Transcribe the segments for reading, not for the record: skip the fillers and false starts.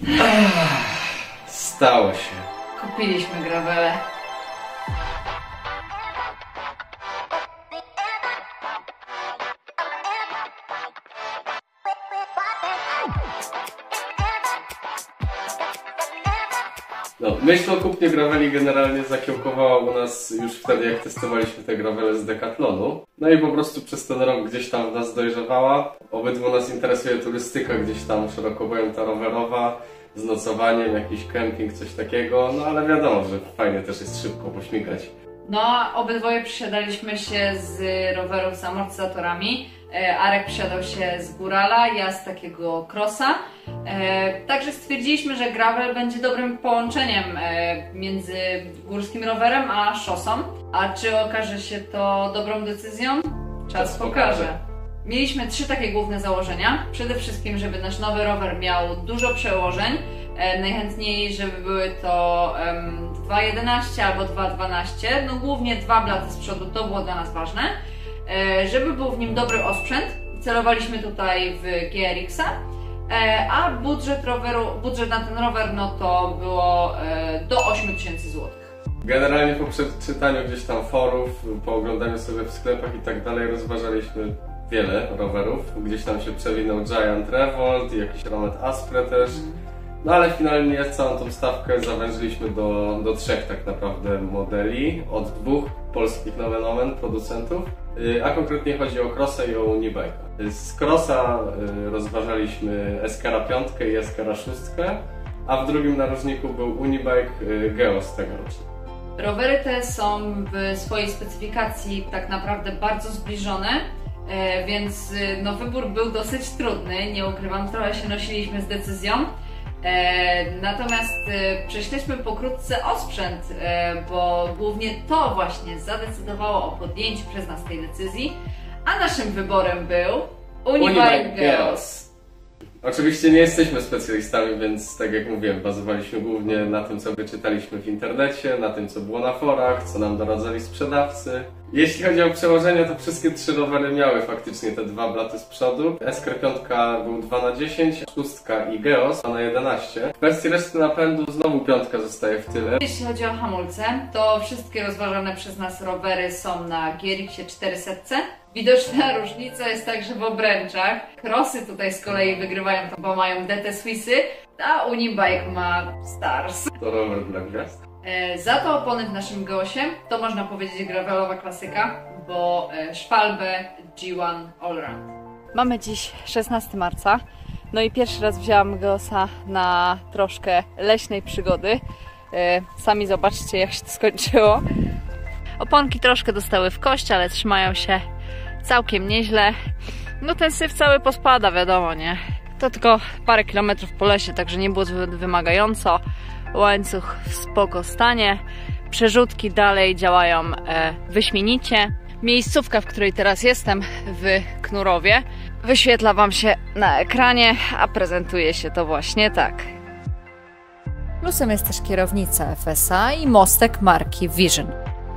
Stało się. Kupiliśmy gravele. No, myśl o kupnie graveli generalnie zakiełkowała u nas już wtedy, jak testowaliśmy te gravele z Decathlonu. No i po prostu przez ten rok gdzieś tam w nas dojrzewała. Obydwu nas interesuje turystyka, gdzieś tam szeroko pojęta rowerowa, z nocowaniem, jakiś kemping, coś takiego. No ale wiadomo, że fajnie też jest szybko pośmigać. No, obydwoje przysiadaliśmy się z rowerów z amortyzatorami. Arek przysiadał się z górala, ja z takiego crossa. Także stwierdziliśmy, że gravel będzie dobrym połączeniem między górskim rowerem a szosą. A czy okaże się to dobrą decyzją? Czas pokaże. Mieliśmy 3 takie główne założenia. Przede wszystkim, żeby nasz nowy rower miał dużo przełożeń. Najchętniej, żeby były to 2.11 albo 2.12. No głównie 2 blaty z przodu, to było dla nas ważne. Żeby był w nim dobry osprzęt. Celowaliśmy tutaj w GRX-a. A budżet na ten rower no to było do 8000 zł. Generalnie po przeczytaniu gdzieś tam forów, po oglądaniu sobie w sklepach i tak dalej rozważaliśmy wiele rowerów. Gdzieś tam się przewinął Giant Revolt i jakiś Romet Aspre też. No ale finalnie całą tą stawkę zawężyliśmy do 3 tak naprawdę modeli od 2 polskich nomen omen producentów. A konkretnie chodzi o Crossa i o Unibike'a. Z Crossa rozważaliśmy Eskara 5 i Eskara 6, a w drugim narożniku był Unibike Geos tegoroczny. Rowery te są w swojej specyfikacji tak naprawdę bardzo zbliżone, więc no, wybór był dosyć trudny, nie ukrywam, trochę się nosiliśmy z decyzją. Natomiast prześledźmy pokrótce osprzęt, bo głównie to właśnie zadecydowało o podjęciu przez nas tej decyzji, a naszym wyborem był Unibike Geos. Oczywiście nie jesteśmy specjalistami, więc tak jak mówiłem, bazowaliśmy głównie na tym, co wyczytaliśmy w internecie, na tym, co było na forach, co nam doradzali sprzedawcy. Jeśli chodzi o przełożenie, to wszystkie 3 rowery miały faktycznie te 2 blaty z przodu. SKR5 był 2x10, 6 i Geos 2x11. W kwestii reszty napędu znowu 5 zostaje w tyle. Jeśli chodzi o hamulce, to wszystkie rozważane przez nas rowery są na GRX-ie 400. Widoczna różnica jest także w obręczach. Crossy tutaj z kolei wygrywają, bo mają DT Swissy, a Unibike ma Stars. To rower dla gwiazd. Za to opony w naszym Geosie to można powiedzieć gravelowa klasyka, bo Schwalbe G1 Allround. Mamy dziś 16 marca, no i pierwszy raz wzięłam Geosa na troszkę leśnej przygody. Sami zobaczcie, jak się to skończyło. Oponki troszkę dostały w kość, ale trzymają się całkiem nieźle. No ten syf cały pospada, wiadomo, nie? To tylko parę kilometrów po lesie, także nie było zbyt wymagająco. Łańcuch w spoko stanie. Przerzutki dalej działają wyśmienicie. Miejscówka, w której teraz jestem, w Knurowie, wyświetla Wam się na ekranie, a prezentuje się to właśnie tak. Plusem jest też kierownica FSA i mostek marki Vision.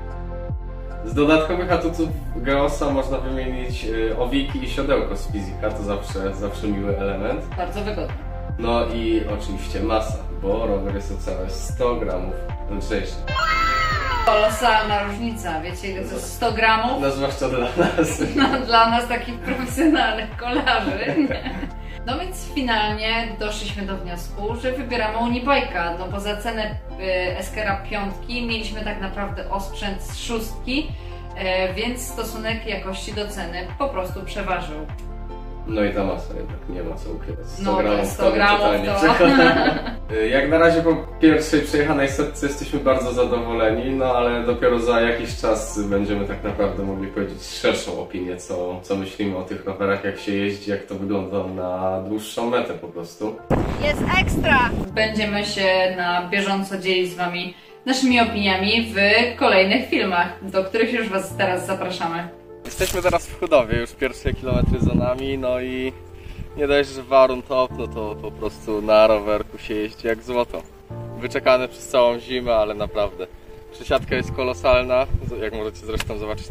Z dodatkowych atutów Geosa można wymienić owiki i siodełko z Fizik-a, to zawsze miły element. Bardzo wygodny. No i oczywiście masa, bo rower jest o całe 100 gramów lżejszy. Kolosalna różnica, wiecie ile to jest 100 gramów? No zwłaszcza dla nas. No, dla nas takich profesjonalnych kolarzy. No więc finalnie doszliśmy do wniosku, że wybieramy Unibike'a, no bo za cenę Eskara 5 mieliśmy tak naprawdę osprzęt z 6, więc stosunek jakości do ceny po prostu przeważył. No i ta masa jednak, nie ma co ukrywać. 100 no, gramów, 100 gramów to... Jak na razie po pierwszej przejechanej setce jesteśmy bardzo zadowoleni, no ale dopiero za jakiś czas będziemy tak naprawdę mogli powiedzieć szerszą opinię, co myślimy o tych rowerach, jak się jeździ, jak to wygląda na dłuższą metę po prostu. Jest ekstra! Będziemy się na bieżąco dzielić z Wami naszymi opiniami w kolejnych filmach, do których już Was teraz zapraszamy. Jesteśmy teraz w Chudowie, już pierwsze kilometry za nami, no i nie dość, że warun top, no to po prostu na rowerku się jeździ jak złoto. Wyczekane przez całą zimę, ale naprawdę. Przesiadka jest kolosalna, jak możecie zresztą zobaczyć na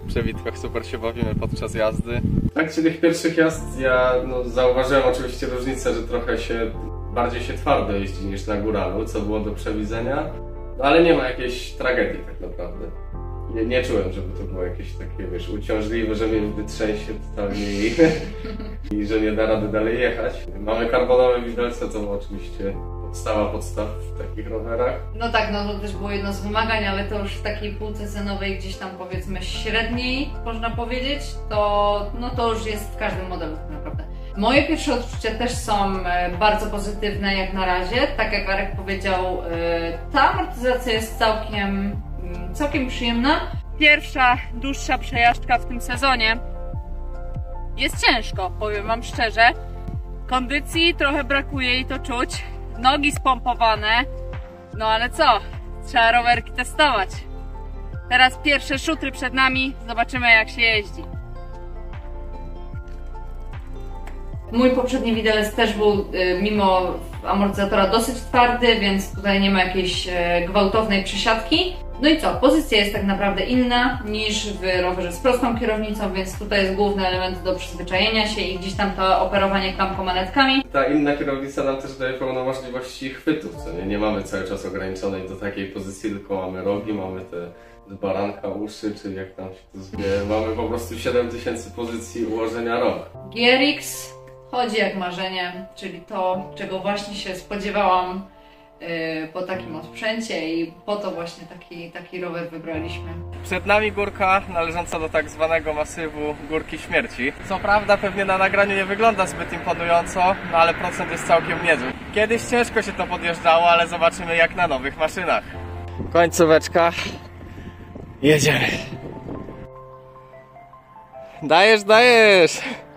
przewidkach super się bawimy podczas jazdy. W trakcie tych pierwszych jazd ja zauważyłem oczywiście różnicę, że trochę bardziej się twardo jeździ niż na góralu, co było do przewidzenia, ale nie ma jakiejś tragedii tak naprawdę. Nie czułem, żeby to było jakieś takie, wiesz, uciążliwe, że mnie wytrzęsie totalnie i że nie da rady dalej jechać. Mamy karbonowe widelce, to oczywiście podstaw w takich rowerach. No tak, to też było jedno z wymagań, ale to już w takiej półce cenowej, gdzieś tam powiedzmy średniej, można powiedzieć, to już jest w każdym modelu tak naprawdę. Moje pierwsze odczucia też są bardzo pozytywne jak na razie. Tak jak Arek powiedział, ta amortyzacja jest całkiem przyjemna. Pierwsza dłuższa przejażdżka w tym sezonie. Jest ciężko, powiem wam szczerze. Kondycji trochę brakuje i to czuć. Nogi spompowane. No ale co? Trzeba rowerki testować. Teraz pierwsze szutry przed nami. Zobaczymy jak się jeździ. Mój poprzedni widelec też był mimo amortyzatora dosyć twardy, więc tutaj nie ma jakiejś gwałtownej przesiadki. No i co? Pozycja jest tak naprawdę inna niż w rowerze z prostą kierownicą, więc tutaj jest główny element do przyzwyczajenia się i gdzieś tam to operowanie klamkomanetkami. Ta inna kierownica nam też daje pełno możliwości chwytów, co nie? Nie mamy cały czas ograniczonej do takiej pozycji, tylko mamy rogi, mamy te z baranka uszy, czy jak tam się to zwie. Mamy po prostu 7000 pozycji ułożenia rog. GRX chodzi jak marzenie, czyli to, czego właśnie się spodziewałam po takim odprzęcie i po to właśnie taki rower wybraliśmy. Przed nami górka należąca do tak zwanego masywu Górki Śmierci. Co prawda pewnie na nagraniu nie wygląda zbyt imponująco, no ale procent jest całkiem niezły. Kiedyś ciężko się to podjeżdżało, ale zobaczymy jak na nowych maszynach. Końcóweczka. Jedziemy. Dajesz, dajesz!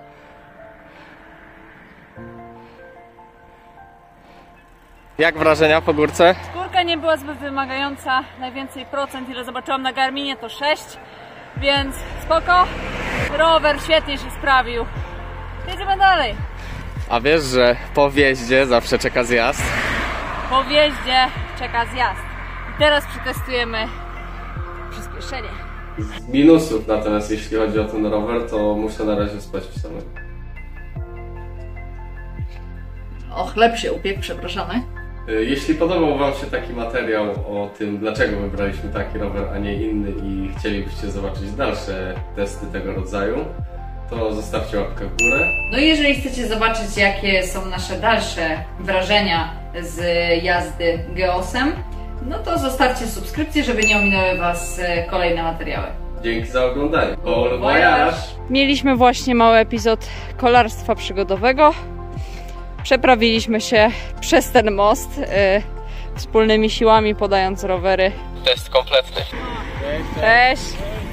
Jak wrażenia po górce? Górka nie była zbyt wymagająca, najwięcej procent, ile zobaczyłam na Garminie to 6, więc spoko. Rower świetnie się sprawił. Jedziemy dalej. A wiesz, że po wjeździe zawsze czeka zjazd? Po wjeździe czeka zjazd. I teraz przetestujemy przyspieszenie. Z minusów natomiast jeśli chodzi o ten rower, to muszę na razie spać w samym. O, chleb się upiekł, przepraszamy. Jeśli podobał wam się taki materiał o tym, dlaczego wybraliśmy taki rower, a nie inny i chcielibyście zobaczyć dalsze testy tego rodzaju, to zostawcie łapkę w górę. No i jeżeli chcecie zobaczyć, jakie są nasze dalsze wrażenia z jazdy Geosem, no to zostawcie subskrypcję, żeby nie ominęły was kolejne materiały. Dzięki za oglądanie. Bon voyage! Mieliśmy właśnie mały epizod kolarstwa przygodowego. Przeprawiliśmy się przez ten most wspólnymi siłami, podając rowery. Test kompletny. Cześć!